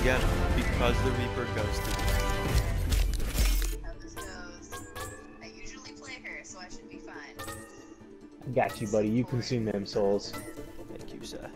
again because the Reaper ghosted me. How this goes. I usually play her, so I should be fine. I got you, buddy. You consume them souls. Thank you, sir.